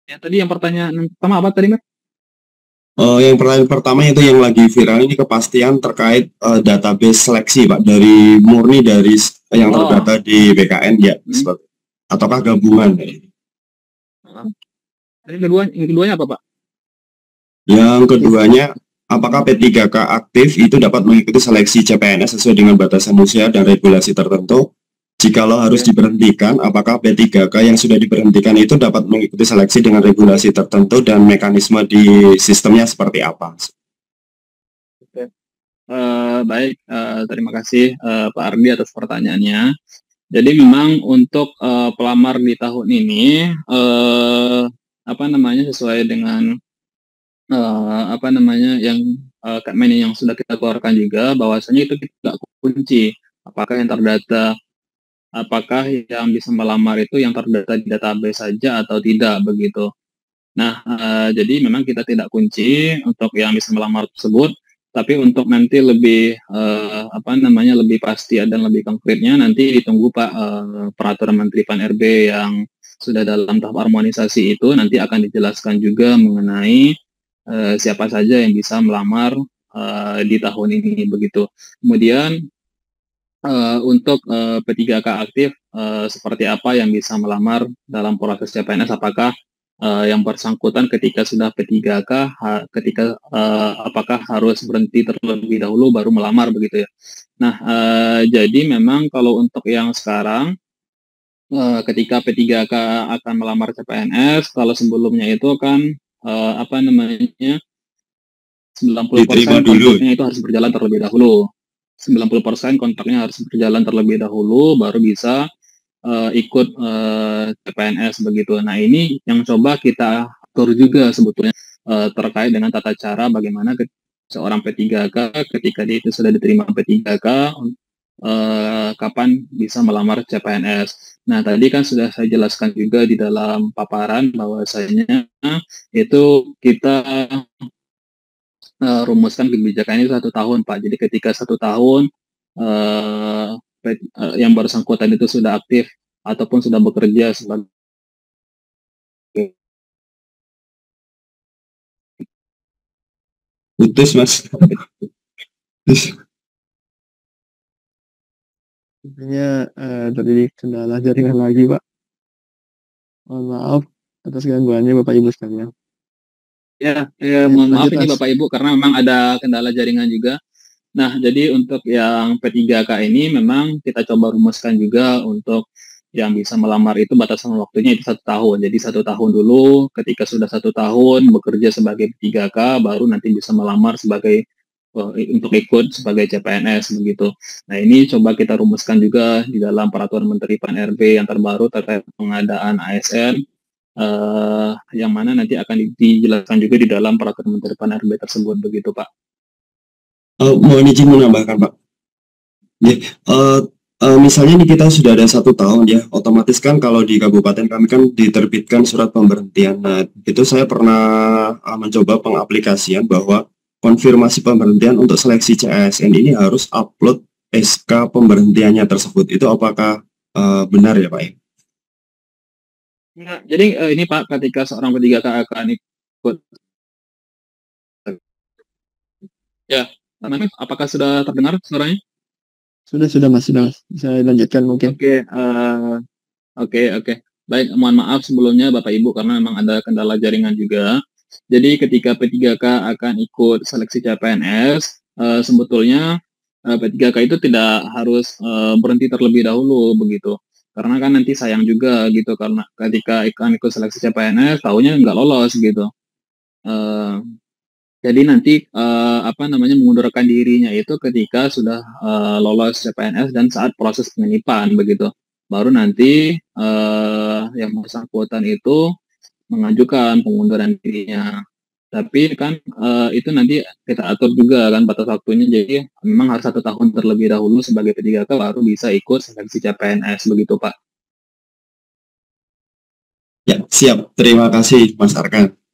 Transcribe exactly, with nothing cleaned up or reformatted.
Ya tadi yang pertanyaan pertama apa tadi, Mas? Uh, yang pertanyaan pertama itu yang lagi viral ini kepastian terkait uh, database seleksi Pak dari murni dari s- yang Oh, terdata di B K N ya hmm. seperti ataukah gabungan? Ah, tadi kedua, yang keduanya apa, Pak? Yang keduanya, apakah P tiga K aktif itu dapat mengikuti seleksi C P N S sesuai dengan batasan usia dan regulasi tertentu? Jikalau harus Oke. diberhentikan, apakah P tiga K yang sudah diberhentikan itu dapat mengikuti seleksi dengan regulasi tertentu dan mekanisme di sistemnya seperti apa? Oke. Eh, baik, eh, terima kasih eh, Pak Ardi atas pertanyaannya. Jadi memang untuk eh, pelamar di tahun ini, eh, apa namanya sesuai dengan eh, apa namanya yang eh, Kak Meni yang sudah kita keluarkan juga, bahwasanya itu tidak kunci. Apakah yang terdata, apakah yang bisa melamar itu yang terdata di database saja atau tidak begitu. Nah, eh, jadi memang kita tidak kunci untuk yang bisa melamar tersebut, tapi untuk nanti lebih eh, apa namanya lebih pasti dan lebih konkretnya nanti ditunggu Pak eh, peraturan Menteri Pan R B yang sudah dalam tahap harmonisasi itu nanti akan dijelaskan juga mengenai eh, siapa saja yang bisa melamar eh, di tahun ini begitu. Kemudian eh, untuk eh, P tiga K aktif eh, seperti apa yang bisa melamar dalam proses C P N S, apakah eh, yang bersangkutan ketika sudah P tiga K ha- ketika eh, apakah harus berhenti terlebih dahulu baru melamar begitu ya. Nah, eh, jadi memang kalau untuk yang sekarang eh, ketika P tiga K akan melamar C P N S, kalau sebelumnya itu kan eh, apa namanya Diterima sembilan puluh persen dulu. kontraknya itu harus berjalan terlebih dahulu. sembilan puluh persen kontraknya harus berjalan terlebih dahulu baru bisa eh, ikut eh, C P N S begitu. Nah, ini yang coba kita atur juga sebetulnya eh, terkait dengan tata cara bagaimana ke- seorang P tiga K ketika dia itu sudah diterima P tiga K eh, kapan bisa melamar C P N S. Nah, tadi kan sudah saya jelaskan juga di dalam paparan bahwasanya itu kita eh, rumuskan kebijakan ini satu tahun, Pak. Jadi ketika satu tahun eh, pe- eh, yang bersangkutan itu sudah aktif ataupun sudah bekerja sebagai Putus Mas. Intinya eh, terjadi kendala jaringan lagi, Pak. Mohon maaf atas gangguannya, Bapak Ibu sekalian. ya, ya Ya, mohon maaf lanjut, ini Mas. Bapak Ibu karena memang ada kendala jaringan juga. Nah, jadi untuk yang P tiga K ini memang kita coba rumuskan juga untuk yang bisa melamar itu batasan waktunya itu satu tahun. Jadi satu tahun dulu, ketika sudah satu tahun bekerja sebagai P tiga K, baru nanti bisa melamar sebagai eh, untuk ikut sebagai C P N S begitu. Nah, ini coba kita rumuskan juga di dalam peraturan Menteri Pan R B yang terbaru terkait pengadaan A S N. eh, yang mana nanti akan dijelaskan juga di dalam peraturan Menteri Pan R B tersebut begitu, Pak. Uh, mohon izin menambahkan Pak. Ya, uh, uh, misalnya nih kita sudah ada satu tahun ya, otomatis kan kalau di kabupaten kami kan diterbitkan surat pemberhentian. Nah, itu saya pernah uh, mencoba pengaplikasian bahwa konfirmasi pemberhentian untuk seleksi C A S N ini harus upload S K pemberhentiannya tersebut. Itu apakah uh, benar ya Pak ya? Nah, jadi eh, ini Pak, ketika seorang P tiga K akan ikut, ya, namanya, apakah sudah terdengar suaranya? Sudah, sudah, Mas. Sudah, Mas. Bisa dilanjutkan mungkin. Oke, eh, oke, oke. Baik, mohon maaf sebelumnya Bapak Ibu karena memang ada kendala jaringan juga. Jadi ketika P tiga K akan ikut seleksi C P N S, eh, sebetulnya eh, P tiga K itu tidak harus eh, berhenti terlebih dahulu begitu. Karena kan nanti sayang juga gitu karena ketika akan ikut seleksi C P N S, tahunya nggak lolos gitu. Eh, Jadi nanti eh, apa namanya mengundurkan dirinya itu ketika sudah eh, lolos C P N S dan saat proses pengenipan begitu. Baru nanti eh, yang bersangkutan itu mengajukan pengunduran dirinya. Tapi kan eh, itu nanti kita atur juga kan batas waktunya. Jadi memang harus satu tahun terlebih dahulu sebagai P tiga K baru bisa ikut seleksi C P N S begitu Pak. Ya, siap. Terima kasih Mas Arkan.